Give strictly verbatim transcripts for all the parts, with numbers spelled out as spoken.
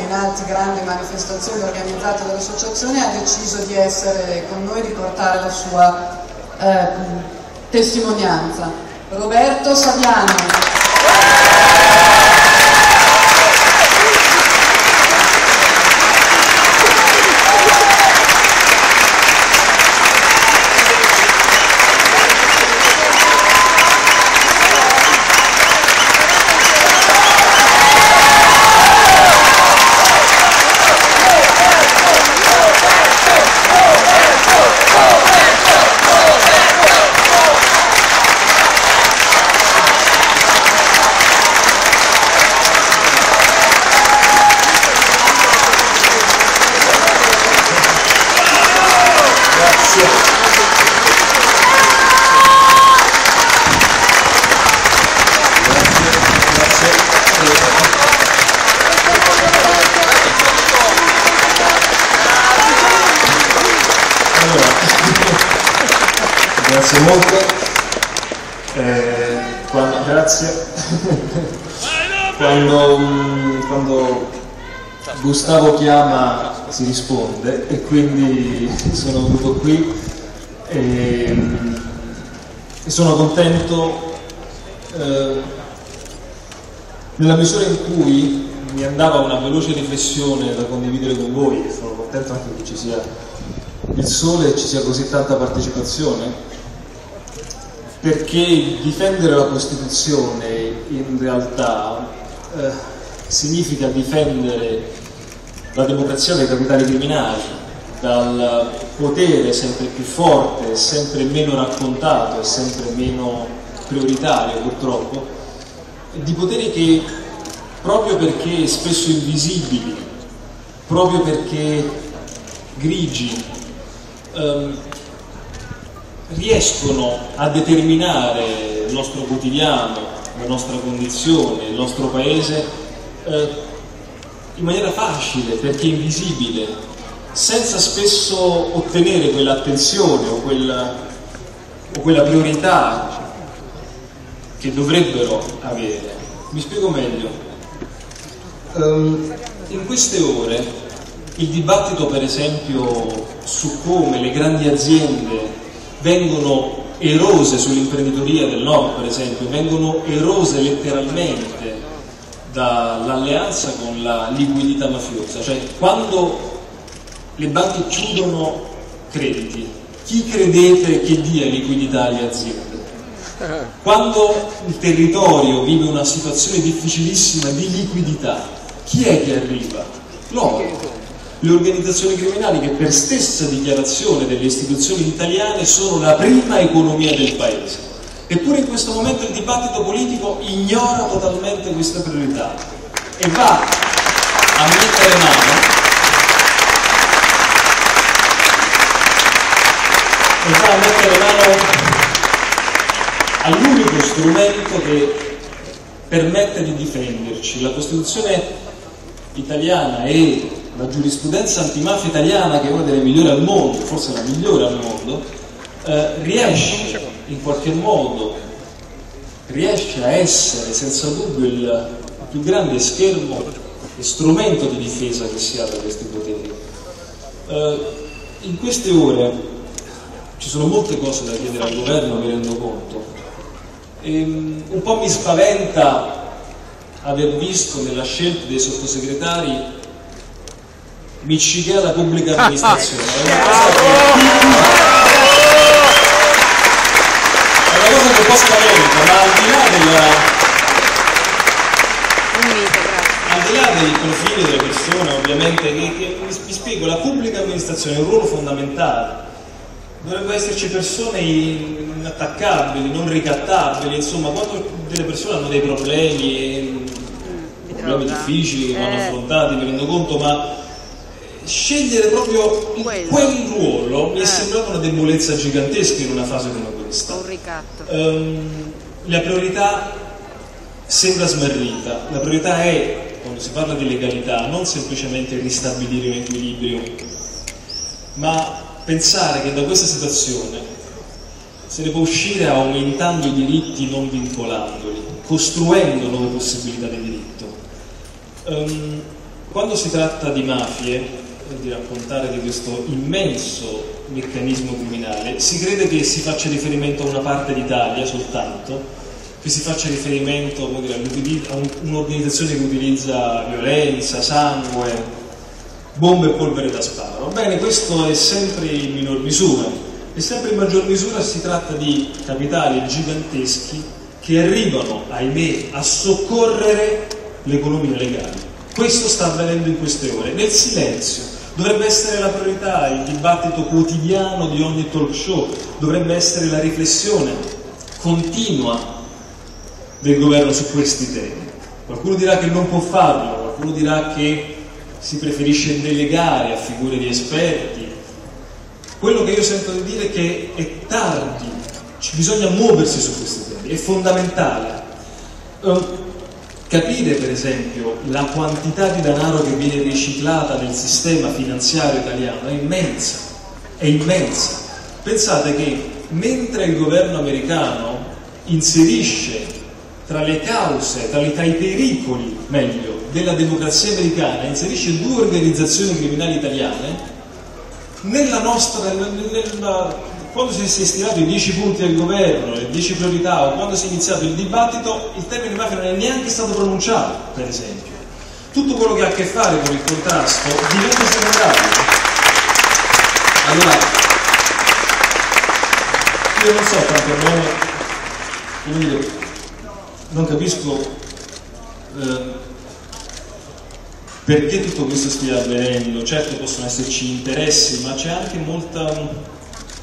in altre grandi manifestazioni organizzate dall'associazione, ha deciso di essere con noi, di portare la sua eh, testimonianza. Roberto Saviano. Grazie molto, eh, quando, grazie. quando, quando Gustavo chiama si risponde e quindi sono venuto qui e, e sono contento eh, nella misura in cui mi andava una veloce riflessione da condividere con voi. Sono contento anche che ci sia il sole e ci sia così tanta partecipazione, perché difendere la Costituzione in realtà eh, significa difendere la democrazia dai capitali criminali, dal potere sempre più forte, sempre meno raccontato e sempre meno prioritario purtroppo, di poteri che proprio perché spesso invisibili, proprio perché grigi, ehm, riescono a determinare il nostro quotidiano, la nostra condizione, il nostro paese eh, in maniera facile perché invisibile, senza spesso ottenere quell'attenzione o quella, o quella priorità che dovrebbero avere. Mi spiego meglio. Um, in queste ore il dibattito, per esempio, su come le grandi aziende vengono erose sull'imprenditoria del nord, per esempio, vengono erose letteralmente dall'alleanza con la liquidità mafiosa. Cioè, quando le banche chiudono crediti, chi credete che dia liquidità alle aziende? Quando il territorio vive una situazione difficilissima di liquidità, chi è che arriva? Loro. Le organizzazioni criminali, che per stessa dichiarazione delle istituzioni italiane sono la prima economia del paese. Eppure in questo momento il dibattito politico ignora totalmente questa priorità e va a mettere mano e va a mettere mano all'unico strumento che permette di difenderci. La Costituzione italiana e la giurisprudenza antimafia italiana, che è una delle migliori al mondo, forse la migliore al mondo, eh, riesce in qualche modo riesce a essere senza dubbio il più grande schermo e strumento di difesa che si ha da questi poteri. Eh, in queste ore ci sono molte cose da chiedere al governo, mi rendo conto, e un po' mi spaventa aver visto nella scelta dei sottosegretari miccichè alla pubblica amministrazione. È una cosa che, è una cosa che un po' spaventa, ma al di là della, al di là dei profili delle persone, ovviamente, che, che mi, mi spiego, la pubblica amministrazione è un ruolo fondamentale. Dovrebbero esserci persone inattaccabili, non ricattabili, insomma, quando delle persone hanno dei problemi, problemi difficili che vanno affrontati, mi rendo conto, ma scegliere proprio quel ruolo mi è sembrata una debolezza gigantesca in una fase come questa. Un ricatto. Um, la priorità sembra smarrita. La priorità è, quando si parla di legalità, non semplicemente ristabilire un equilibrio, ma pensare che da questa situazione se ne può uscire aumentando i diritti, non vincolandoli, costruendo nuove possibilità di diritto. Um, quando si tratta di mafie, di raccontare di questo immenso meccanismo criminale, si crede che si faccia riferimento a una parte d'Italia soltanto, che si faccia riferimento, come dire, a un'organizzazione che utilizza violenza, sangue, bombe e polvere da sparo. Bene, questo è sempre in minor misura, e sempre in maggior misura si tratta di capitali giganteschi che arrivano, ahimè, a soccorrere l'economia legale. Questo sta avvenendo in queste ore, nel silenzio. Dovrebbe essere la priorità, il dibattito quotidiano di ogni talk show, dovrebbe essere la riflessione continua del governo su questi temi. Qualcuno dirà che non può farlo, qualcuno dirà che si preferisce delegare a figure di esperti. Quello che io sento di dire è che è tardi, bisogna muoversi su questi temi, è fondamentale. Uh, Capire per esempio la quantità di denaro che viene riciclata nel sistema finanziario italiano è immensa, è immensa. Pensate che mentre il governo americano inserisce tra le cause, tra, le, tra i pericoli, meglio, della democrazia americana, inserisce due organizzazioni criminali italiane, nella nostra, nella, quando si è stilato i dieci punti del governo, le dieci priorità, o quando si è iniziato il dibattito, il termine mafia non è neanche stato pronunciato, per esempio. Tutto quello che ha a che fare con il contrasto diventa secondario. Allora, io non so, tanto non, come dire, non capisco eh, perché tutto questo stia avvenendo. Certo possono esserci interessi, ma c'è anche molta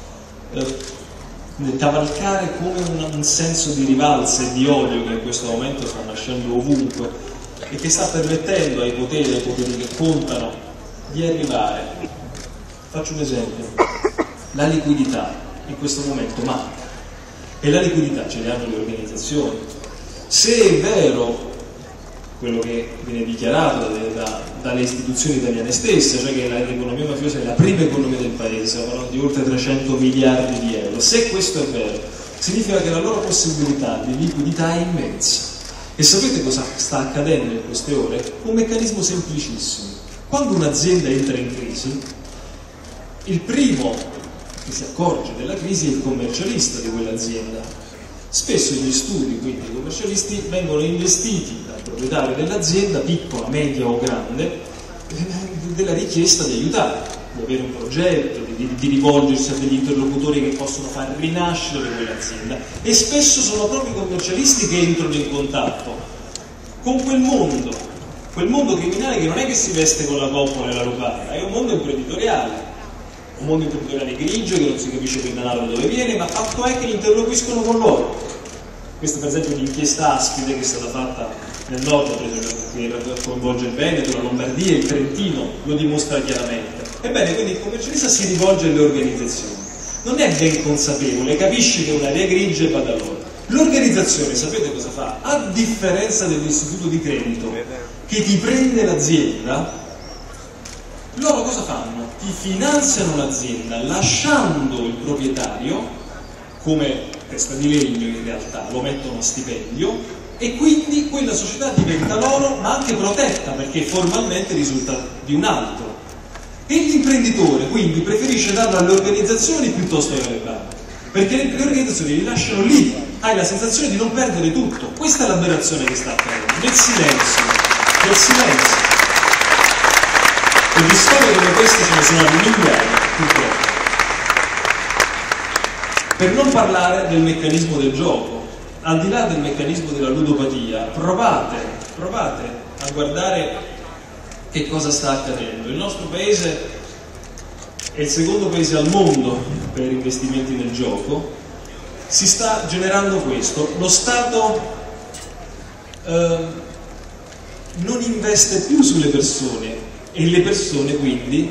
Eh, cavalcare come un, un senso di rivalsa e di odio che in questo momento sta nascendo ovunque e che sta permettendo ai poteri, ai poteri che contano, di arrivare. Faccio un esempio: la liquidità in questo momento manca, e la liquidità ce le hanno le organizzazioni. Se è vero quello che viene dichiarato da, da, dalle istituzioni italiane stesse, cioè che l'economia mafiosa è la prima economia del paese, stiamo parlando di oltre trecento miliardi di euro. Se questo è vero, significa che la loro possibilità di liquidità è immensa. E sapete cosa sta accadendo in queste ore? Un meccanismo semplicissimo. Quando un'azienda entra in crisi, il primo che si accorge della crisi è il commercialista di quell'azienda. Spesso gli studi, quindi i commercialisti, vengono investiti dal proprietario dell'azienda, piccola, media o grande, della richiesta di aiutare, di avere un progetto, di, di rivolgersi a degli interlocutori che possono far rinascere quell'azienda, e spesso sono proprio i commercialisti che entrano in contatto con quel mondo, quel mondo criminale che non è che si veste con la coppola e la lupara, è un mondo imprenditoriale. Un mondo imprenditoriale grigio che non si capisce quel denaro da dove viene, ma fatto è che interloquiscono con loro. Questa per esempio è l'inchiesta Aspide che è stata fatta nel nord, che coinvolge il Veneto, la Lombardia, il Trentino, lo dimostra chiaramente. Ebbene, quindi il commercialista si rivolge alle organizzazioni, non è ben consapevole, capisce che è un'area grigia e va da loro. L'organizzazione, sapete cosa fa? A differenza dell'istituto di credito che ti prende l'azienda, loro cosa fanno? Ti finanziano l'azienda lasciando il proprietario come testa di legno, in realtà lo mettono a stipendio, e quindi quella società diventa loro ma anche protetta perché formalmente risulta di un altro, e l'imprenditore quindi preferisce darlo alle organizzazioni piuttosto che alle banche, perché le organizzazioni li lasciano lì, hai la sensazione di non perdere tutto. Questa è l'aberrazione che sta accadendo, nel silenzio, nel silenzio. E di storie come queste ce ne sono a migliaia, purtroppo. Per non parlare del meccanismo del gioco, al di là del meccanismo della ludopatia, provate, provate a guardare che cosa sta accadendo. Il nostro paese è il secondo paese al mondo per investimenti nel gioco. Si sta generando questo. Lo Stato eh, non investe più sulle persone, e le persone quindi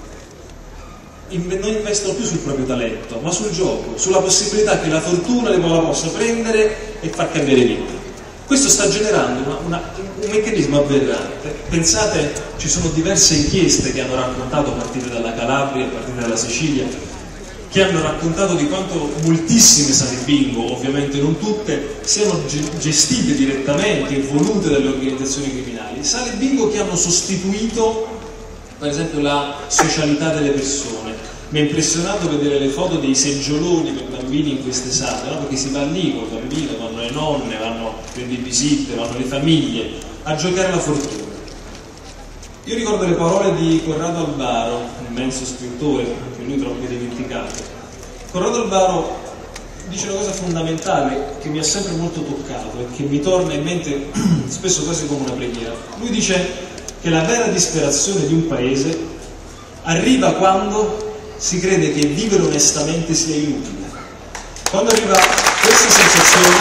non investono più sul proprio talento, ma sul gioco, sulla possibilità che la fortuna le la possa prendere e far cambiare vita. Questo sta generando una, una, un meccanismo aberrante. Pensate, ci sono diverse inchieste che hanno raccontato, a partire dalla Calabria, a partire dalla Sicilia, che hanno raccontato di quanto moltissime sale bingo, ovviamente non tutte, siano gestite direttamente e volute dalle organizzazioni criminali. Sale bingo che hanno sostituito, per esempio, la socialità delle persone. Mi ha impressionato vedere le foto dei seggioloni per bambini in queste sale, no? Perché si va lì col bambino, vanno le nonne, vanno le babysitter, vanno le famiglie a giocare la fortuna. Io ricordo le parole di Corrado Albaro, un immenso scrittore, anche lui troppo dimenticato. Corrado Albaro dice una cosa fondamentale che mi ha sempre molto toccato e che mi torna in mente spesso quasi come una preghiera. Lui dice che la vera disperazione di un paese arriva quando si crede che vivere onestamente sia inutile. Quando arriva questa sensazione,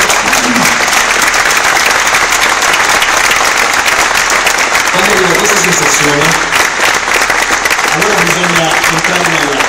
quando arriva questa sensazione, allora bisogna entrare nell'acqua.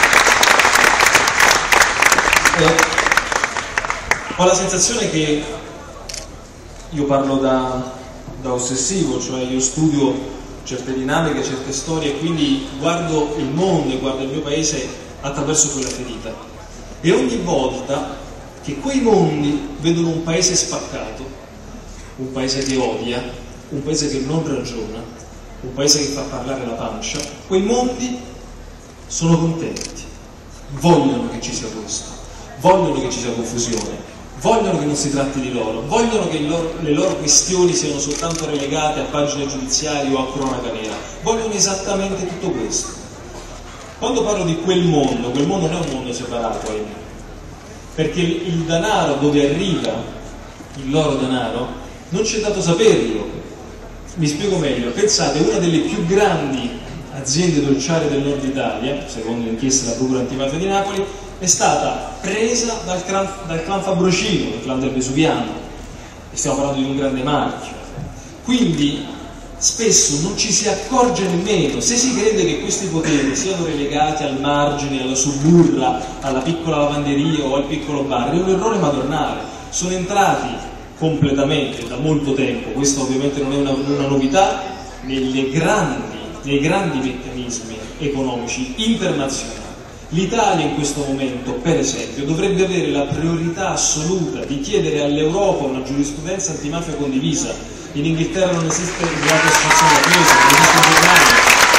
Eh, ho la sensazione che io parlo da, da ossessivo, cioè io studio certe dinamiche, certe storie, e quindi guardo il mondo e guardo il mio paese attraverso quella ferita. E ogni volta che quei mondi vedono un paese spaccato, un paese che odia, un paese che non ragiona, un paese che fa parlare la pancia, quei mondi sono contenti, vogliono che ci sia questo, vogliono che ci sia confusione, vogliono che non si tratti di loro, vogliono che loro, le loro questioni siano soltanto relegate a pagine giudiziarie o a cronaca nera, vogliono esattamente tutto questo. Quando parlo di quel mondo, quel mondo non è un mondo separato, ahimè, perché il denaro, dove arriva il loro denaro, non c'è dato saperlo. Mi spiego meglio. Pensate, una delle più grandi aziende dolciarie del nord Italia, secondo l'inchiesta della Procura Antimafia di Napoli, è stata presa dal clan, dal clan Fabrocino, il clan del Vesuviano, e stiamo parlando di un grande marchio. Quindi spesso non ci si accorge nemmeno, se si crede che questi poteri siano relegati al margine, alla suburra, alla piccola lavanderia o al piccolo bar, è un errore madornale. Sono entrati completamente da molto tempo, questa ovviamente non è una, una novità, nelle grandi, nei grandi meccanismi economici internazionali. L'Italia in questo momento, per esempio, dovrebbe avere la priorità assoluta di chiedere all'Europa una giurisprudenza antimafia condivisa. In Inghilterra non esiste il reato di associazione mafiosa, non esiste in Germania.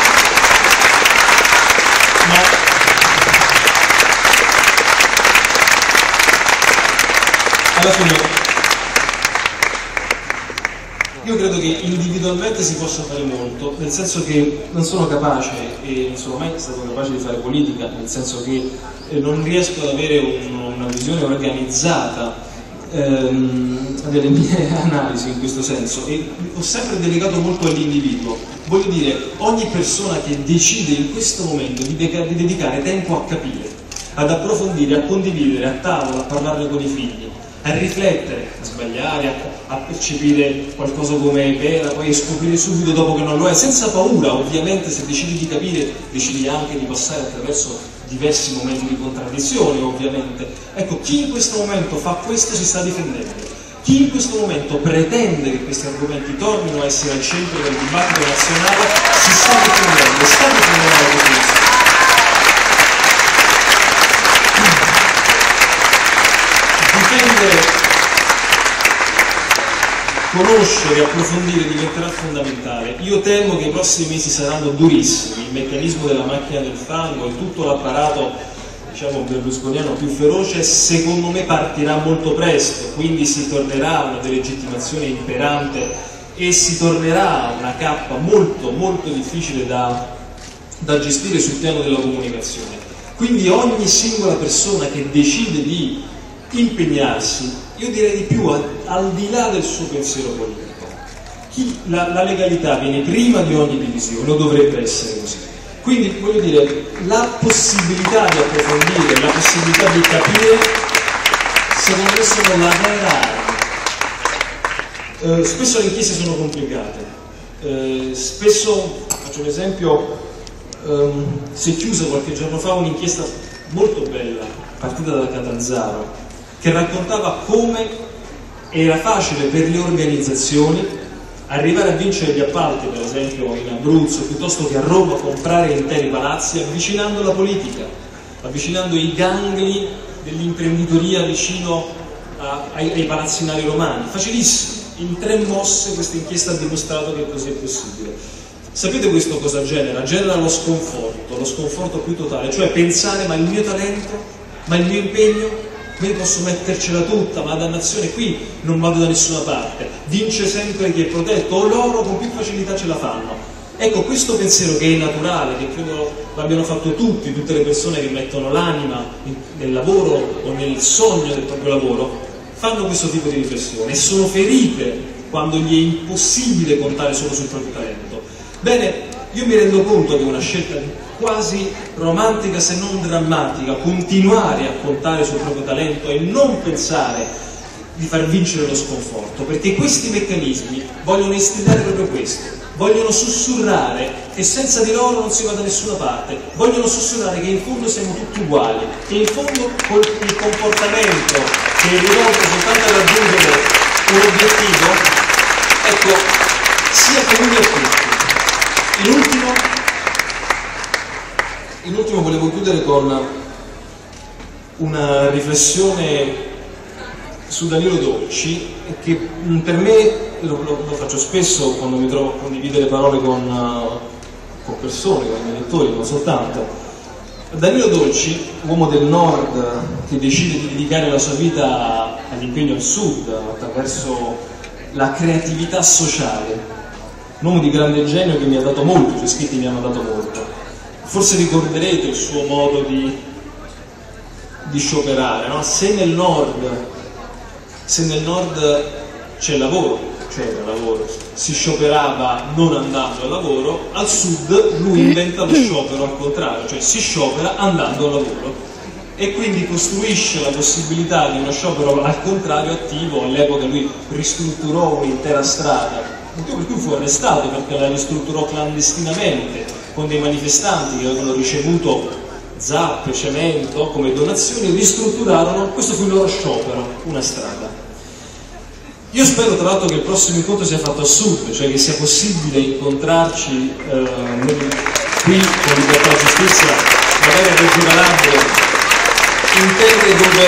Ma alla fine io credo che individualmente si possa fare molto, nel senso che non sono capace e non sono mai stato capace di fare politica, nel senso che non riesco ad avere un, una visione organizzata ehm, delle mie analisi in questo senso, e ho sempre delegato molto all'individuo. Voglio dire, ogni persona che decide in questo momento di, de- di dedicare tempo a capire, ad approfondire, a condividere, a tavola, a parlarne con i figli, a riflettere, a sbagliare, a, a percepire qualcosa come vera, poi a scoprire subito dopo che non lo è, senza paura. Ovviamente, se decidi di capire, decidi anche di passare attraverso diversi momenti di contraddizione, ovviamente. Ecco, chi in questo momento fa questo si sta difendendo. Chi in questo momento pretende che questi argomenti tornino a essere al centro del dibattito nazionale si sta difendendo, sta difendendo la posizione. Difendere, conoscere, approfondire diventerà fondamentale. Io temo che i prossimi mesi saranno durissimi. Il meccanismo della macchina del fango e tutto l'apparato, diciamo, berlusconiano più feroce, secondo me partirà molto presto, quindi si tornerà a una delegittimazione imperante e si tornerà a una cappa molto molto difficile da, da gestire sul piano della comunicazione. Quindi ogni singola persona che decide di impegnarsi, io direi di più, al, al di là del suo pensiero politico, chi, la, la legalità viene prima di ogni divisione, o dovrebbe essere così. Quindi voglio dire, la possibilità di approfondire, la possibilità di capire, secondo me sono la vera arma. Eh, spesso le inchieste sono complicate, eh, spesso, faccio un esempio, ehm, si è chiusa qualche giorno fa un'inchiesta molto bella, partita da Catanzaro, che raccontava come era facile per le organizzazioni arrivare a vincere gli appalti, per esempio in Abruzzo, piuttosto che a Roma comprare interi palazzi avvicinando la politica. avvicinando i gangli dell'imprenditoria vicino a, ai, ai palazzinari romani. Facilissimo, in tre mosse questa inchiesta ha dimostrato che così è possibile. Sapete questo cosa genera? Genera lo sconforto, lo sconforto più totale, cioè pensare: ma il mio talento, ma il mio impegno, ma io posso mettercela tutta, ma dannazione, qui non vado da nessuna parte, vince sempre chi è protetto, o loro con più facilità ce la fanno. Ecco, questo pensiero, che è naturale, che credo l'abbiano fatto tutti, tutte le persone che mettono l'anima nel lavoro o nel sogno del proprio lavoro, fanno questo tipo di riflessione e sono ferite quando gli è impossibile contare solo sul proprio talento. Bene, io mi rendo conto che è una scelta quasi romantica, se non drammatica, continuare a contare sul proprio talento e non pensare di far vincere lo sconforto, perché questi meccanismi vogliono instillare proprio questo, vogliono sussurrare che senza di loro non si va da nessuna parte, vogliono sussurrare che in fondo siamo tutti uguali, che in fondo col, il comportamento che è rivolto soltanto a raggiungere un obiettivo, ecco, sia comune a tutti. In ultimo, in ultimo volevo chiudere con una riflessione su Danilo Dolci, che per me, lo, lo, lo faccio spesso quando mi trovo a condividere parole con, uh, con persone, con i miei lettori, non soltanto. Danilo Dolci, uomo del nord che decide di dedicare la sua vita all'impegno al sud attraverso la creatività sociale, un uomo di grande genio che mi ha dato molto, i suoi scritti mi hanno dato molto. Forse ricorderete il suo modo di, di scioperare, no? Se nel nord, se nel nord c'è lavoro, c'era lavoro, si scioperava non andando al lavoro, al sud lui inventa lo sciopero al contrario, cioè si sciopera andando al lavoro, e quindi costruisce la possibilità di uno sciopero al contrario attivo. All'epoca lui ristrutturò un'intera strada, motivo per cui fu arrestato, perché la ristrutturò clandestinamente con dei manifestanti che avevano ricevuto zappe, cemento come donazioni, ristrutturarono, questo fu il loro sciopero, una strada. Io spero tra l'altro che il prossimo incontro sia fatto a sud, cioè che sia possibile incontrarci eh, nel, qui con Libertà e Giustizia, magari a Reggio Calabria, in terre dove,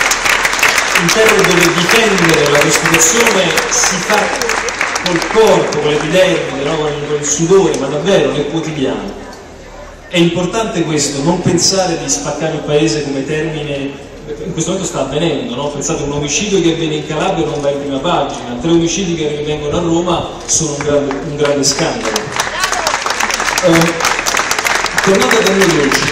in terre dove difendere la Costituzione si fa col corpo, con l'epidermide, no? con, con il sudore, ma davvero nel quotidiano. È importante questo, non pensare di spaccare il paese come termine. In questo momento sta avvenendo, no? Pensate, un omicidio che avviene in Calabria non va in prima pagina, tre omicidi che avvengono a Roma sono un grande, un grande scandalo. Eh, tornando a Danilo Dolci,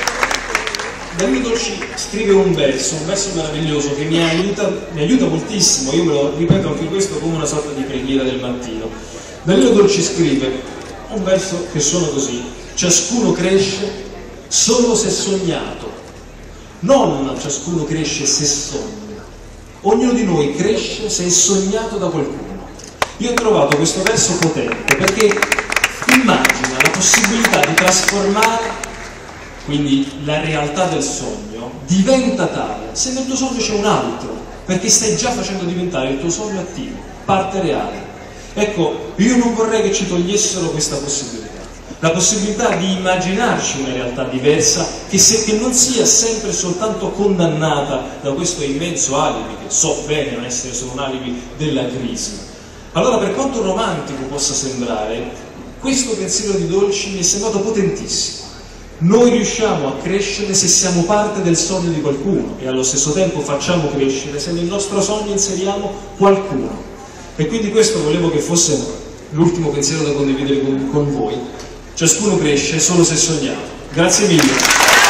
Danilo Dolci scrive un verso, un verso meraviglioso che mi aiuta, mi aiuta moltissimo, io me lo ripeto anche questo come una sorta di preghiera del mattino. Danilo Dolci scrive un verso che suona così: ciascuno cresce solo se sognato, non ciascuno cresce se sogna, ognuno di noi cresce se è sognato da qualcuno. Io ho trovato questo verso potente perché immagina la possibilità di trasformare, quindi la realtà del sogno diventa tale se nel tuo sogno c'è un altro, perché stai già facendo diventare il tuo sogno attivo, parte reale. Ecco, io non vorrei che ci togliessero questa possibilità, la possibilità di immaginarci una realtà diversa, che, se, che non sia sempre soltanto condannata da questo immenso alibi, che so bene non essere solo un alibi, della crisi. Allora, per quanto romantico possa sembrare, questo pensiero di Dolci mi è sembrato potentissimo. Noi riusciamo a crescere se siamo parte del sogno di qualcuno, e allo stesso tempo facciamo crescere se nel nostro sogno inseriamo qualcuno. E quindi questo volevo che fosse l'ultimo pensiero da condividere con, con voi. Ciascuno cresce solo se sognato. Grazie mille.